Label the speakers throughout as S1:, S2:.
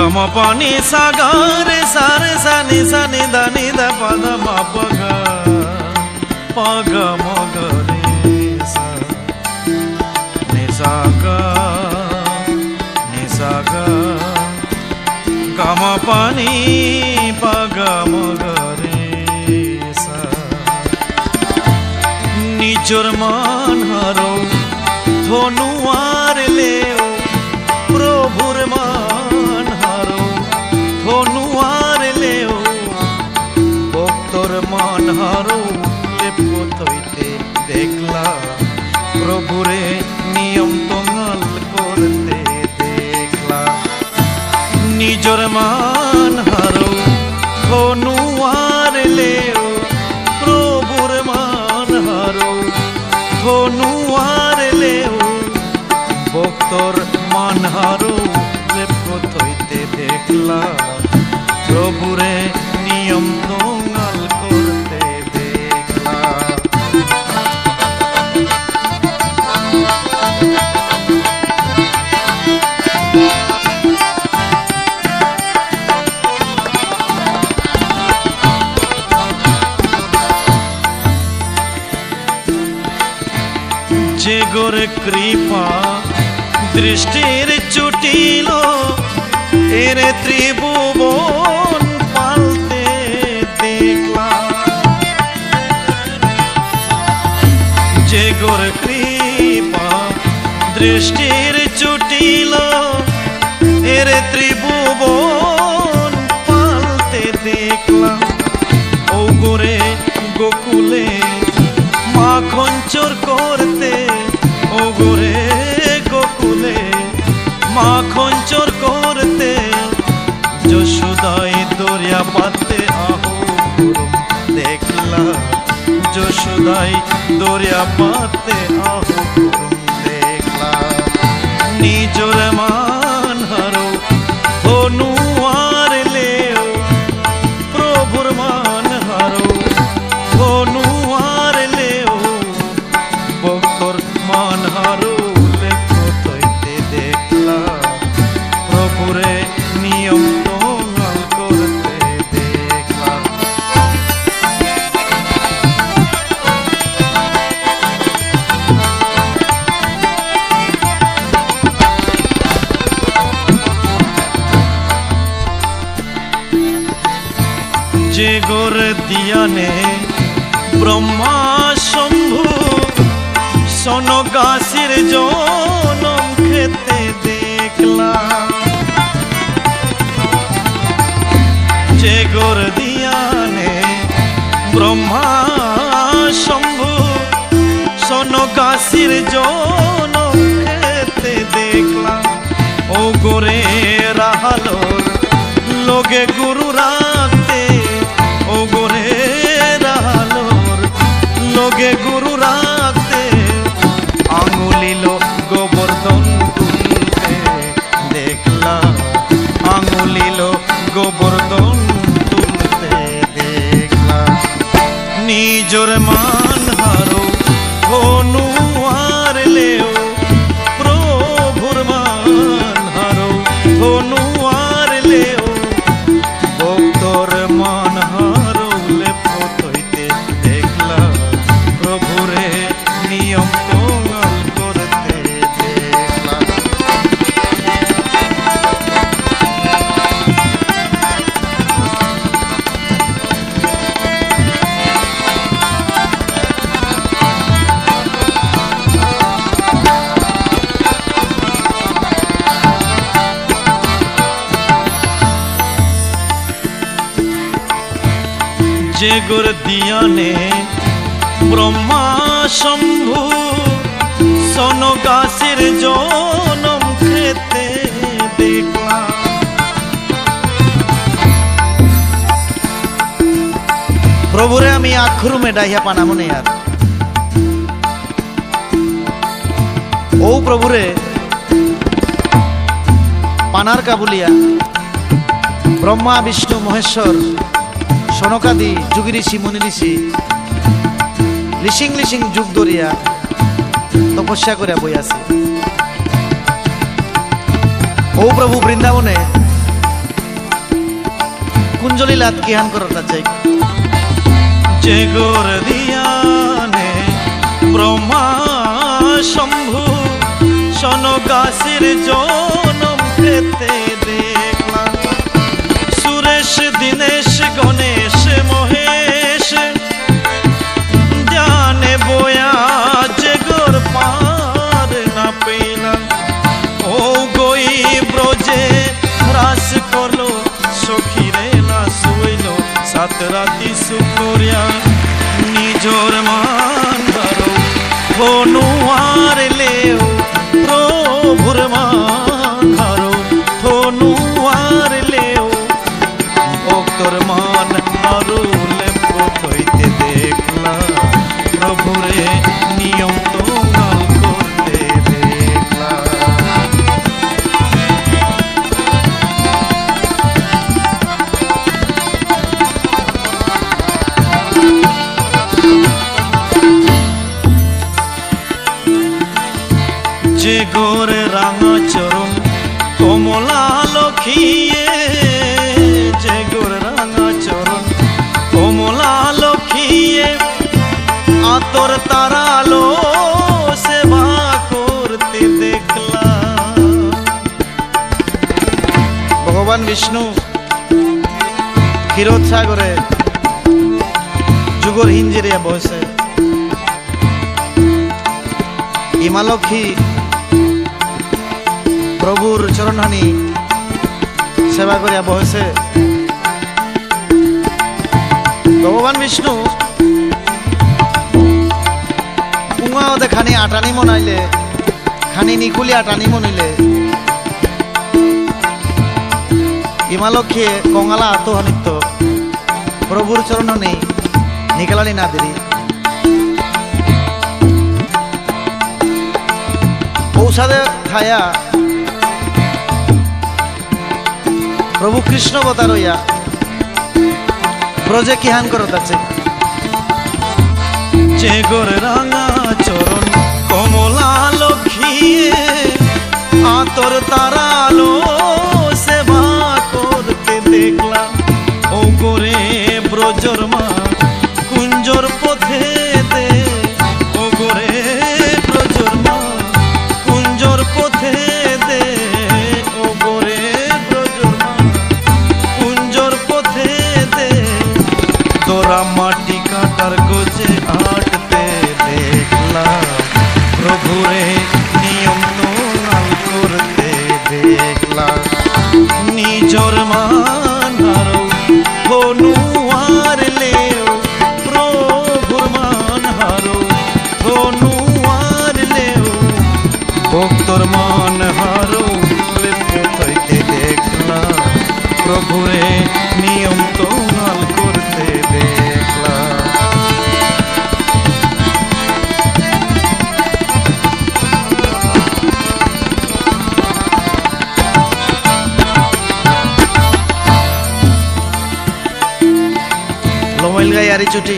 S1: गम पानी सागारे सारे सानी सानी दानी दा पद मा पगा पग मगरे सा नि सागा नि सागा गम पानी पग मगरे सा निजर मान हारो धनुआर लेओ प्रभुर मान हारो धनुआर लेओ भक्तर मान हारो लेपतइते देखला प्रभुरे नियम तोंगाल करते देखला निजर मान हारो धनुआर लेओ प्रभुर मान हारो धनुआर लेओ भक्तर मान हारो लेपतइते देखला प्रभुरे नियम तोंगाल करते देखला जे गोर कृपा दृष्टिर चुटिलो एरे त्रिभुवन पालते देखला जे गोर कृपा दृष्टिर चुटिलो एरे त्रिभुवन पालते देखला ओ गोरे गोकुले माखन चोर करते ओ गोरे गोकुले माखन चोर करते যশোদাই দরিয়া পাতে আহো দেখলা যশোদাই দরিয়া পাতে আহো দেখলা নিজর মান হারো ধনুয়ার লেও প্রভুর মান হারো ধনুয়ার লেও ভক্তর মান হারো লেপতইতে দেখলা প্রভুরে নিয়ম তোঙ্গাল করতে দেখলা যে গোর দিয়ানে ব্রহ্মা শম্ভু সনগাসির জনম খেতে দেখলা যে গোর দিয়ানে ব্রহ্মা শম্ভু সনগাসির জনম খেতে দেখলা ও গোরে রাহালোর লোগে গুরু রাখতে ও গোরে রাহালোর লোগে গুরু রাখতে আঙুলিলো গোবর্ধন তুলতে দেখলা আঙুলিলো গোবর্ধন তুলতে দেখলা নিজর মান হারো ধনুয়ার লেও প্রভুর মান হারো ধনুয়ার লেও ভক্তর মান হারো লেপতইতে দেখলা প্রভুরে নিয়ম তোঙ্গাল করতে দেখলা যে গোর দিয়ানে ব্রহ্মা শম্ভু সনগাসির জনম খেতে দেখলা প্রভুরে আমি আখরু মেডাইয়া পানামনে আর ও প্রভুরে পানার কাবুলিয়া ব্রহ্মা বিষ্ণু মহেশ্বর সনকাদি যুগি ঋষি মুনি ঋষি লিসিং লিসিং যুগ ধরিয়া তপস্যা করে বই আছে। ও প্রভু বৃন্দাবনে কুঞ্জলি লাত কিহান করতা চাই
S2: যে গোর দিয়ানে ব্রহ্মা শম্ভু সনকাশির জনম পেতে দেখলাম সুরেশ দীনেশ গণেশ মহেশ জানে বয়া যে গোর পার না পেলাম ও গই ব্রজে রাস করলো সখীরে না শুইল সাত রাতি সুকরিয়া নিজর মান ধরো ধনুয়ার লেও প্রভুর মান ধরো ধনুয়ার লেও ভক্তর মান ধরো লেপ্রত হইতে দেখলাম প্রভুরে নিয়ম তোমাল করতে দেখলাম যে গোরে রাঙা চরণ কমলা লক্ষ্মীয়ে যে গোরে রাঙা চরণ কমলা লক্ষ্মীয়ে আতর তারালো সেবা করতে দেখলাম
S1: ভগবান বিষ্ণু ক্ষীরোদ সাগরে যুগর হিঞ্জিরিয়া বসে হিমালক্ষী প্রভুর চরণহানি সেবা করিয়া বসে ভগবান বিষ্ণু উঙা ওদের খানি আটানি মনাইলে খানি নিকুলি আটানি মনিলে হিমালক্ষী কঙালা আত্মহানিত্য প্রভুর চরণহানি নিকালানি না দেরি ঔষধে খায়া প্রভু কৃষ্ণ বতার হইয়া ব্রজে কিহান করত আছে
S2: যে গোর রাঙা চরণ কমলা লক্ষ্মী আতর তারালো সেবা করতে দেখলাম ও গোরে ব্রজর মা কুঞ্জর পথে দে ও গোরে ব্রজর মা কুঞ্জর পথে দে ও গোরে ব্রজর মা কুঞ্জর পথে দে তোরা মাটি কাটার গোজে আটতে দেখলাম প্রভুরে নিয়ম তোলাল করতে দেখলাম নিজর মান হারো ধনুয়ার লেও প্রভুর মান হারো ধনুয়ার লেও ভক্তর মান হারো হইতে দেখলাম প্রভুরে নিয়ম তোলাল করতে দেখলাম
S1: লমইল গাই আরি চুটি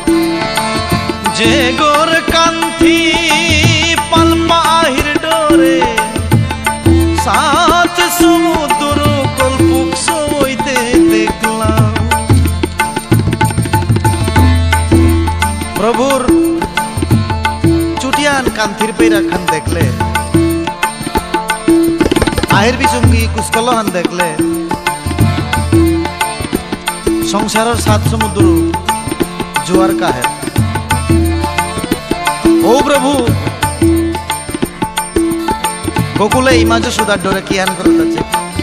S2: যে গোর কান্থি পালপা আহির ডোরে সাত সমুদ্র কল্পুক সইতে দেখলাম
S1: প্রভুর চুটিয়ান কান্থির পেরা খান দেখলে আহির বিচুঙ্গি কুসকল হান দেখলে সংসারের সাত সমুদ্র জোয়ার কাহে ও প্রভু গোকুলে ইমা যশোদার ডোরে কিয়ান করত আছে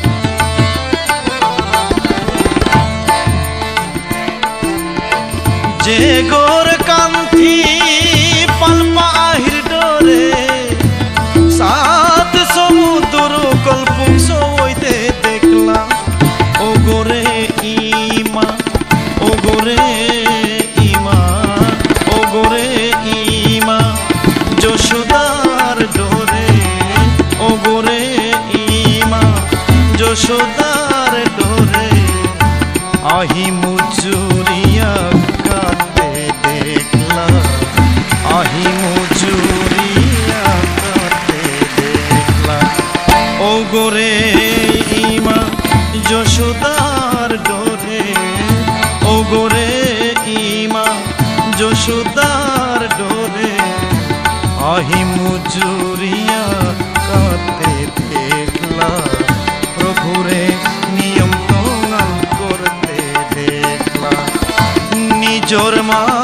S2: যে গোর কান্থি পালপা আহির ডোরে সাত সমুদ্র কল্পুক সইতে দেখলাম ও গোরে ইমা ও গোরে ইমা ও গোরে ইমা যশোদার ডোরে ও গোরে ইমা যশোদার ডোরে আহি মুজুরিয়া কাটে দেখলাম আহি মুজুরিয়া কাটে দেখলাম ও গোরে ইমা যশোদার ডোরে दुलार डोरे आही मुजुरिया काते देखला प्रभुरे नियम तो करते देखला निजोर मा